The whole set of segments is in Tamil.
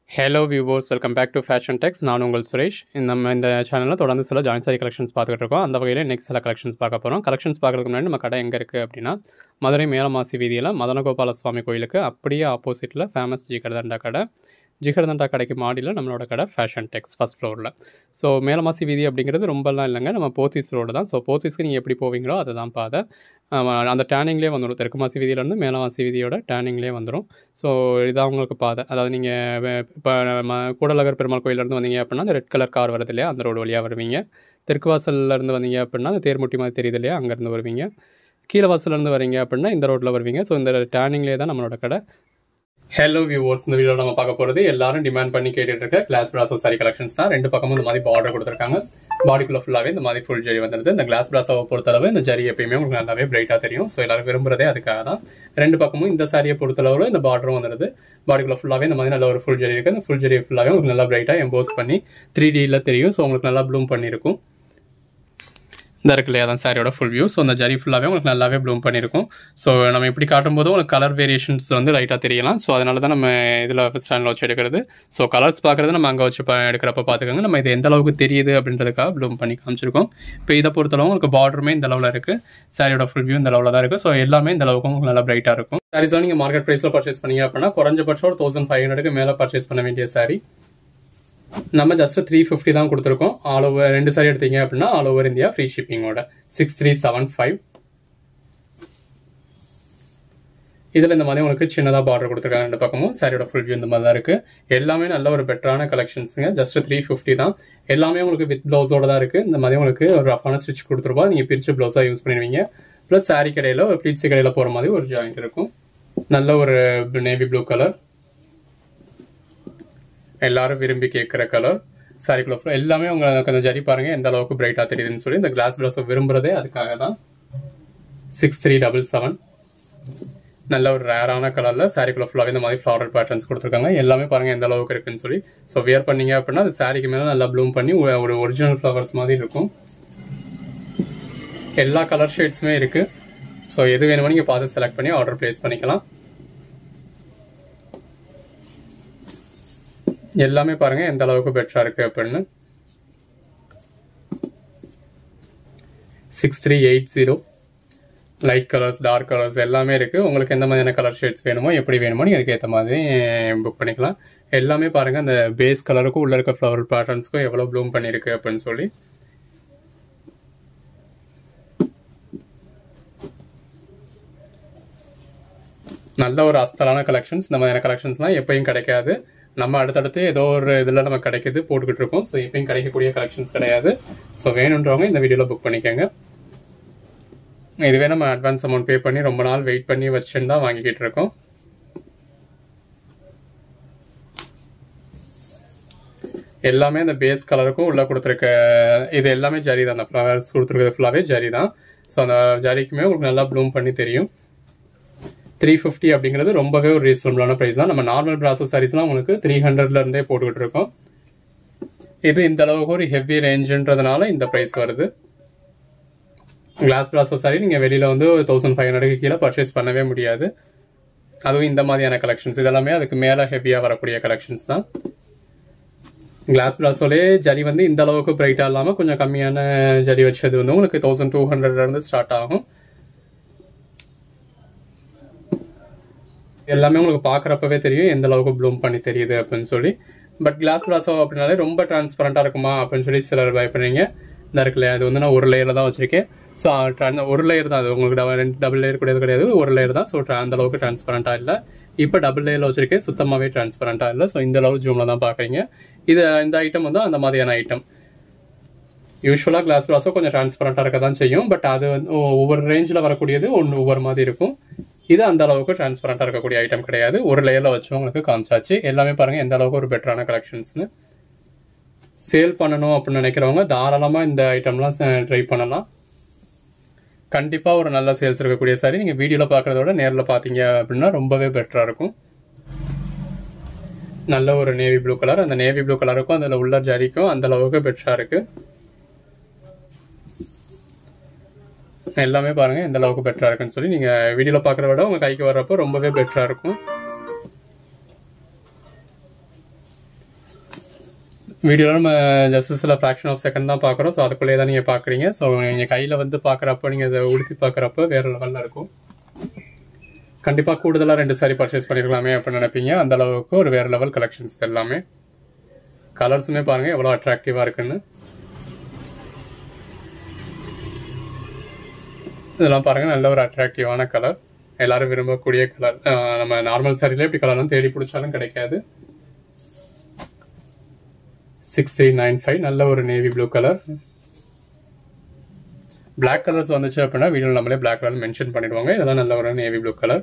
Hello viewers, welcome back to Fashion Techs. நான் உங்கள் சுரேஷ். இந்த சேனலில் தொடர்ந்து சில ஜாயின் சாரி கலெக்ஷன்ஸ் பார்த்துக்கிட்டு இருக்கோம். அந்த வகையில் நெக்ஸ்ட் சில கலெக்ஷன்ஸ் பார்க்க போகிறோம். கலெக்ஷன்ஸ் பார்க்கறதுக்கு முன்னாடி நம்ம கடை எங்கே இருக்குது அப்படின்னா, மதுரை மேலமாசி வீதியில் மதனகோபால சுவாமி கோயிலுக்கு அப்படியே ஆப்போசிட்டில் ஃபேமஸ் ஜிகர்தண்டா கடை. ஜிகர்தண்டா கடைக்கு மாடியில் நம்மளோட கடை ஃபேஷன் டெக்ஸ் ஃபஸ்ட் ஃப்ளோரில். ஸோ மேலமாசி வீதி அப்படிங்கிறது ரொம்பலாம் இல்லைங்க, நம்ம போத்தீஸ் ரோடு தான். ஸோ போத்தீஸ்க்கு நீங்கள் எப்படி போவீங்களோ அதை தான் பாதை. அந்த டேனிங்லேயே வந்துடும். தெற்கு மாசி வீதியிலேருந்து மேலமாசி வீதியோட டேனிங்லேயே வந்துடும். ஸோ இதான் உங்களுக்கு பாதை. அதாவது நீங்கள் இப்போ கூடலகர் பெருமாள் கோயிலேருந்து வந்தீங்க அப்படின்னா அந்த ரெட் கலர் கார் வருது இல்லையா, அந்த ரோடு வழியாக வருவீங்க. தெற்கு வாசல்லேருந்து வந்தீங்க அப்படின்னா அந்த தேர்முட்டி மாதிரி தெரியுது இல்லையா, அங்கேருந்து வருவீங்க. கீழே வாசல்லேருந்து வரீங்க அப்படின்னா இந்த ரோட்டில் வருவீங்க. ஸோ இந்த டேனிங்லேயே தான் நம்மளோட கடை. ஹலோ வியூவர்ஸ், இந்த வீடியோவில் நம்ம பார்க்க போகிறது எல்லாரும் டிமாண்ட் பண்ணி கேட்டுட்டு இருக்க கிளாஸ் பிராசோ சாரி கலெக்ஷன்ஸ் தான். ரெண்டு பக்கமும் இந்த மாதிரி பார்டர் கொடுத்துருக்காங்க. பாடிக்குள்ள ஃபுல்லாகவே இந்த மாதிரி ஃபுல் ஜரி வந்துருது. இந்த கிளாஸ் பிராசோவை பொறுத்தளவு இந்த ஜரி எப்பயுமே உங்களுக்கு நல்லாவே பிரைட்டாக தெரியும். ஸோ எல்லாரும் விரும்புறதே அதுக்காக தான். ரெண்டு பக்கமும் இந்த சாரியை பொறுத்தளவு இந்த பார்டரும் வந்துருது. பாடிக்குள்ள ஃபுல்லாகவே இந்த மாதிரி நல்ல ஒரு ஃபுல் ஜரி இருக்குது. இந்த ஃபுல் ஜரி ஃபுல்லாகவே உங்களுக்கு நல்லா பிரைட்டாக எம்போஸ் பண்ணி 3Dயில் தெரியும். ஸோ உங்களுக்கு நல்லா ப்ளூம் பண்ணியிருக்கும். இந்த இருக்கு இல்லையா, தான் சாரியோட ஃபுல் வியூ. ஸோ அந்த ஜரி ஃபுல்லாகவே உங்களுக்கு நல்லாவே ப்ளூம் பண்ணியிருக்கும். ஸோ நம்ம இப்படி காட்டும்போது உங்களுக்கு கலர் வேரியேஷன்ஸ் வந்து லைட்டாக தெரியலாம். ஸோ அதனால தான் நம்ம இதில் ஸ்டாண்டில் வச்சு எடுக்கிறது. ஸோ கலர்ஸ் பார்க்குறது நம்ம அங்கே வச்சு எடுக்கிறப்ப பார்த்துக்கோங்க. நம்ம இது எந்த அளவுக்கு தெரியுது அப்படின்றதுக்காக ப்ளூம் பண்ணி காமிச்சிருக்கோம். இப்போ இதை பொறுத்தளவு உங்களுக்கு பார்டருமே இந்த அளவில் இருக்குது. சாரியோட ஃபுல் வியூ இந்த அளவில் தான் இருக்குது. ஸோ எல்லாமே இந்த அளவுக்கு உங்களுக்கு நல்லா பிரைட்டாக இருக்கும். சாரீஸாக நீங்கள் மார்க்கெட் ப்ரைஸில் பர்ச்சேஸ் பண்ணீங்க அப்படின்னா குறைஞ்சபட்சம் 1500க்கு மேலே பர்ச்சேஸ் பண்ண வேண்டிய சாரி நம்ம ஜஸ்ட் 350 தான் கொடுத்துருக்கோம். ஆல் ஓவர் 2 சாரி எடுத்தீங்க அப்படின்னா ஆல் ஓவர் இந்தியா ஃப்ரீ ஷிப்பிங்கோட 6375. இதில் இந்த மாதிரி உங்களுக்கு சின்னதாக பார்டர் கொடுத்துருக்காங்க ரெண்டு பக்கமும். சாரியோட ஃபுல் வியூ இந்த மாதிரி தான் இருக்குது. எல்லாமே நல்ல ஒரு பெட்டரான கலெக்ஷன்ஸுங்க. ஜஸ்ட் 350 தான். எல்லாமே உங்களுக்கு வித் ப்ளவுஸோட தான் இருக்குது. இந்த மாதிரி உங்களுக்கு ஒரு ரஃபான ஸ்டிச் கொடுத்துருப்போம். நீங்கள் பிரித்து ப்ளவுஸாக யூஸ் பண்ணிடுவீங்க. ப்ளஸ் சாரி கடையில் ப்ளீட்ஸு கடையில் போகிற மாதிரி ஒரு ஜாயிண்ட் இருக்கும். நல்ல ஒரு நேவி ப்ளூ கலர், எல்லாரும் விரும்பி கேட்குற கலர். சாரிக்குள்ள எல்லாமே உங்களுக்கு அந்த ஜரி பாருங்க எந்த அளவுக்கு பிரைட்டாக தெரியுதுன்னு சொல்லி இந்த கிளாஸ் பிராஸோ விரும்புறதே அதுக்காக தான். 6377 நல்ல ஒரு ரேரான கலர்ல சாரிக்குள்ள ஃபுல்லாகவே இந்த மாதிரி ஃப்ளாரல் பேட்டர்ன்ஸ் கொடுத்துருக்காங்க. எல்லாமே பாருங்க எந்த அளவுக்கு இருக்குன்னு சொல்லி. ஸோ வியர் பண்ணீங்க அப்படின்னா அது சாரிக்கு மேலே நல்லா ப்ளூம் பண்ணி ஒரு ஒரிஜினல் ஃப்ளவர்ஸ் மாதிரி இருக்கும். எல்லா கலர் ஷேட்ஸுமே இருக்கு. ஸோ எது வேணுமோ நீங்கள் பார்த்து செலக்ட் பண்ணி ஆர்டர் பிளேஸ் பண்ணிக்கலாம். எல்லாமே பாருங்க எந்த அளவுக்கு பெட்டரா இருக்கு அப்படின்னு. 6380 லைட் கலர்ஸ், டார்க் கலர்ஸ் எல்லாமே இருக்கு. உங்களுக்கு எந்த மாதிரியான கலர் ஷேட்ஸ் வேணுமோ எப்படி வேணுமோ நீங்க அதுக்கு ஏற்ற மாதிரி புக் பண்ணிக்கலாம். எல்லாமே பாருங்க அந்த பேஸ் கலருக்கும் உள்ள இருக்க ஃப்ளவர் பேட்டர்ன்ஸ்க்கும் எவ்வளவு ப்ளூம் பண்ணிருக்கு அப்படின்னு சொல்லி. நல்ல ஒரு அஸ்தலான கலெக்ஷன்ஸ். இந்த மாதிரியான கலெக்ஷன்ஸ்லாம் எப்பயும் கிடைக்காது. நம்ம அடுத்தடுத்து ஏதோ ஒரு இதில் நம்ம கிடைக்குது போட்டுக்கிட்டு இருக்கோம். ஸோ இப்பயும் கிடைக்கக்கூடிய கலெக்ஷன்ஸ் கிடையாது. ஸோ வேணுன்றவங்க இந்த வீடியோவில் புக் பண்ணிக்கோங்க. இதுவே நம்ம அட்வான்ஸ் அமௌண்ட் பே பண்ணி ரொம்ப நாள் வெயிட் பண்ணி வச்சுன்னு தான் வாங்கிக்கிட்டு இருக்கோம். எல்லாமே அந்த பேஸ் கலருக்கும் உள்ள கொடுத்துருக்க இது எல்லாமே ஜரி தான். அந்த ஃப்ளவர்ஸ் கொடுத்துருக்கிறது ஃபுல்லாகவே ஜரி தான். ஸோ அந்த ஜரிக்குமே உங்களுக்கு நல்லா ப்ளூம் பண்ணி தெரியும். 350 அப்படிங்கிறது ரொம்பவே ஒரு ரீசனபிளான ப்ரைஸ் தான். நம்ம நார்மல் பிராசோ சாரீஸ்லாம் உங்களுக்கு 300ல இருந்தே போட்டுக்கிட்டு இருக்கோம். இது இந்த அளவுக்கு ஒரு ஹெவி ரேஞ்சுன்றதுனால இந்த ப்ரைஸ் வருது. கிளாஸ் பிராசோ சாரி நீங்கள் வெளியில் வந்து 1500க்கு கீழே பர்ச்சேஸ் பண்ணவே முடியாது. அதுவும் இந்த மாதிரியான கலெக்ஷன்ஸ் இதெல்லாமே அதுக்கு மேலே ஹெவியாக வரக்கூடிய கலெக்ஷன்ஸ் தான். கிளாஸ் பிராசோலே ஜரி வந்து இந்த அளவுக்கு பிரைட்டாக இல்லாமல் கொஞ்சம் கம்மியான ஜரி வச்சது வந்து உங்களுக்கு 1200ல இருந்து ஸ்டார்ட் ஆகும். எல்லாமே உங்களுக்கு பார்க்குறப்பவே தெரியும் எந்த அளவுக்கு ப்ளூம் பண்ணி தெரியுது அப்படின்னு சொல்லி. பட் கிளாஸ் பிராசோ அப்படின்னாலே ரொம்ப டிரான்ஸ்பரண்டாக இருக்குமா அப்படின்னு சொல்லி சிலர் பயப்படுறீங்க. இந்த இருக்குல்லையா, அது வந்து நான் ஒரு லேயரில் தான் வச்சிருக்கேன். ஸோ ஒரு லேயர் தான். அது உங்களுக்கு டபுள் லேயர் கூடியது கிடையாது, ஒரு லேயர் தான். ஸோ அந்த அளவுக்கு டிரான்ஸ்பரண்டாக இல்லை. இப்போ டபுள் லேயரில் வச்சிருக்கேன், சுத்தமாகவே டிரான்ஸ்பரண்டாக இல்லை. ஸோ இந்த அளவு ஜூமில் தான் பார்க்குறீங்க. இந்த ஐட்டம் வந்து அந்த மாதிரியான ஐட்டம். யூஸ்வலாக கிளாஸ் பிராசோ கொஞ்சம் டிரான்ஸ்பரண்டாக இருக்க தான் செய்யும். பட் அது வந்து ஒவ்வொரு ரேஞ்சில் வரக்கூடியது ஒவ்வொரு மாதிரி இருக்கும். இது அந்த அளவுக்கு டிரான்ஸ்பரண்டா இருக்கக்கூடிய ஐட்டம் கிடையாது. ஒரு லேயர்ல வச்சு உங்களுக்கு காமிச்சாச்சு. எல்லாமே பாருங்க எந்த அளவுக்கு ஒரு பெட்டரான கலெக்ஷன்ஸ்னு. சேல் பண்ணணும் அப்படின்னு நினைக்கிறவங்க தாராளமா இந்த ஐட்டம்லாம் ட்ரை பண்ணலாம். கண்டிப்பா ஒரு நல்ல சேல்ஸ் இருக்கக்கூடிய சாரி. நீங்க வீடியோல பாக்குறத விட நேர்ல பாத்தீங்க அப்படின்னா ரொம்பவே பெட்டரா இருக்கும். நல்ல ஒரு நேவி ப்ளூ கலர். அந்த நேவி ப்ளூ கலருக்கும் அதுல உள்ள ஜரிக்கும் அந்த அளவுக்கு பெட்டரா இருக்கு. எல்லாமே பாருங்க எந்த அளவுக்கு பெட்டரா இருக்குன்னு சொல்லி. நீங்க வீடியோல பாக்குறத விட உங்க கைக்கு வர்றப்போ ரொம்பவே பெட்டரா இருக்கும். வீடியோவில் நம்ம ஜஸ்ட் சில ஃப்ராக்ஷன் ஆஃப் செகண்ட் தான் பார்க்குறோம். ஸோ அதுக்குள்ளே தான் நீங்கள் பார்க்குறீங்க. ஸோ நீங்கள் கையில் வந்து பார்க்குறப்ப நீங்கள் இதை உடுத்தி பார்க்குறப்ப வேறு லெவலில் இருக்கும். கண்டிப்பாக கூடுதலாக 2 சாரி பர்ச்சேஸ் பண்ணிருக்கலாமே அப்படின்னு நினைப்பீங்க. அந்த அளவுக்கு ஒரு வேறு லெவல் கலெக்ஷன்ஸ் எல்லாமே. கலர்ஸுமே பாருங்கள் எவ்வளோ அட்ராக்டிவாக இருக்குன்னு. இதெல்லாம் பாருங்கள் நல்ல ஒரு அட்ராக்டிவான கலர், எல்லாரும் விரும்பக்கூடிய கலர். நம்ம நார்மல் சாரியிலே இப்படி கலர்லாம் தேடி பிடிச்சாலும் கிடைக்காது. 6395 நல்ல ஒரு navy blue colour. Black colours வந்துச்சு அப்படின்னா வீடியோ நம்மளே பிளாக் கலர் மென்ஷன் பண்ணிடுவாங்க. இதெல்லாம் நல்ல ஒரு நேவி ப்ளூ கலர்.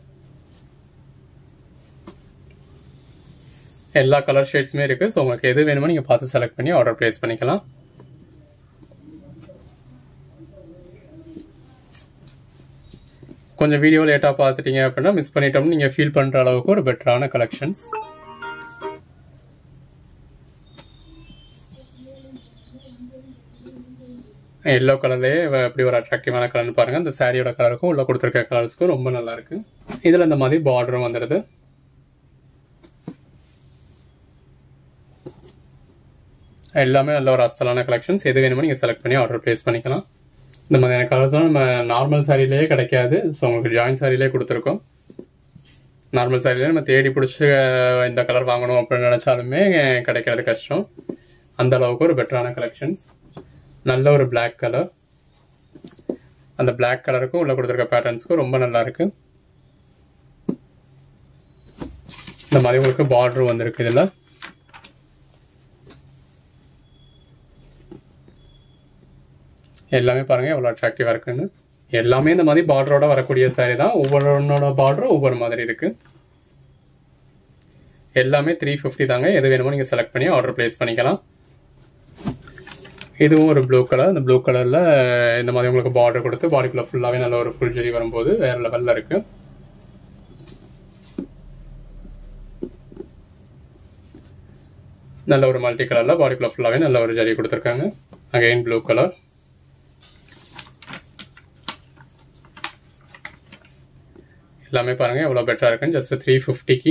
எல்லா கலர் ஷேட்ஸுமே இருக்கு. ஸோ உங்களுக்கு எது வேணுமோ நீங்க பார்த்து செலக்ட் பண்ணி ஆர்டர் பிளேஸ் பண்ணிக்கலாம். கொஞ்சம் வீடியோ லேட்டா பார்த்துட்டீங்க அப்படின்னா மிஸ் பண்ணிட்டோம்னு நீங்க ஃபீல் பண்ற அளவுக்கு ஒரு பெட்டரான கலெக்ஷன்ஸ். எல்லோ கலர்லேயே எப்படி ஒரு அட்ராக்டிவான கலர்னு பாருங்க. இந்த சாரியோட கலருக்கும் உள்ள கொடுத்துருக்க கலர்ஸ்க்கும் ரொம்ப நல்லா இருக்கு. இதுல இந்த மாதிரி பார்டரும் வந்துடுது. எல்லாமே நல்ல ஒரு அஸ்தலான கலெக்ஷன்ஸ். எது வேணுமோ நீங்க செலக்ட் பண்ணி ஆர்டர் பிளேஸ் பண்ணிக்கலாம். இந்த மாதிரியான கலர்ஸ்லாம் நம்ம நார்மல் சாரிலேயே கிடைக்காது. ஸோ உங்களுக்கு ஜாயின் சாரிலே கொடுத்துருக்கோம். நார்மல் சாரிலே நம்ம தேடி பிடிச்சி இந்த கலர் வாங்கணும் அப்படின்னு நினைச்சாலுமே கிடைக்கிறது கஷ்டம். அந்த அளவுக்கு ஒரு பெட்டரான கலெக்ஷன்ஸ். நல்ல ஒரு பிளாக் கலர், அந்த பிளாக் கலருக்கும் உள்ள கொடுத்துருக்க பேட்டர்ன்ஸ்க்கும் ரொம்ப நல்லா இருக்கு. இந்த மாதிரி உங்களுக்கு பார்டர் வந்திருக்கு. இதுல எல்லாமே பாருங்க எவ்வளவு அட்ராக்டிவா இருக்குன்னு. எல்லாமே இந்த மாதிரி பார்டரோட வரக்கூடிய சாரி தான். ஒவ்வொருனோட பார்டரும் ஒவ்வொரு மாதிரி இருக்கு. எல்லாமே 350 தாங்க. எது வேணுமோ நீங்க செலக்ட் பண்ணி ஆர்டர் பிளேஸ் பண்ணிக்கலாம். இதுவும் ஒரு ப்ளூ கலர். இந்த ப்ளூ கலர்ல இந்த மாதிரி உங்களுக்கு பார்டர் கொடுத்து பாடிக்குள்ள ஃபுல்லாவே நல்ல ஒரு ஃபுல் ஜெரி வரும்போது வேற லெவல்ல இருக்கு. நல்ல ஒரு மல்டி கலர்ல பாடிக்குள்ள ஃபுல்லாவே நல்ல ஒரு ஜெரி கொடுத்துருக்காங்க. Again blue colour. எல்லாமே பாருங்க எவ்வளவு பெட்டரா இருக்குன்னு. ஜஸ்ட் 350க்கு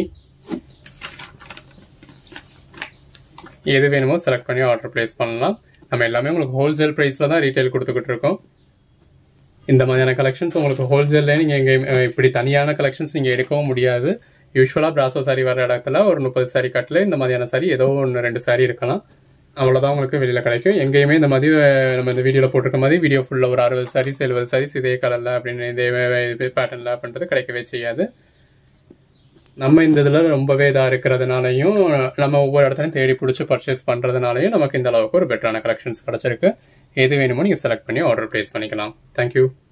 எது வேணுமோ செலக்ட் பண்ணி ஆர்டர் பிளேஸ் பண்ணலாம். நம்ம எல்லாமே உங்களுக்கு ஹோல்சேல் பிரைஸ்ல தான் ரீட்டைல் கொடுத்துக்கிட்டு இருக்கோம். இந்த மாதிரியான கலெக்ஷன்ஸ் உங்களுக்கு ஹோல்சேல்ல நீங்க இப்படி தனியான கலெக்ஷன்ஸ் நீங்க எடுக்கவும் முடியாது. யூஸ்வலா பிராசோ சாரி வர இடத்துல ஒரு 30 சாரி கட்டில் இந்த மாதிரியான சாரி ஏதோ 1-2 சாரி இருக்கலாம். அவ்வளவுதான் உங்களுக்கு வெளியில கிடைக்கும். எங்கேயுமே இந்த மாதிரி நம்ம இந்த வீடியோல போட்டிருக்க மாதிரி வீடியோ ஃபுல்லா ஒரு 60 சாரீஸ் 70 சாரீஸ் இதே கலர்ல அப்படின்னு இதே பேட்டர்ன்ல அப்படின்றது கிடைக்கவே செய்யாது. நம்ம இந்த இதுல ரொம்பவே இதா இருக்கிறதுனாலையும் நம்ம ஒவ்வொரு இடத்துலையும் தேடி பிடிச்சி பர்ச்சேஸ் பண்றதுனாலையும் நமக்கு இந்த அளவுக்கு ஒரு பெட்டரான கலெக்ஷன்ஸ் கிடைச்சிருக்கு. எது வேணுமோ நீங்க செலக்ட் பண்ணி ஆர்டர் பிளேஸ் பண்ணிக்கலாம். தேங்க்யூ.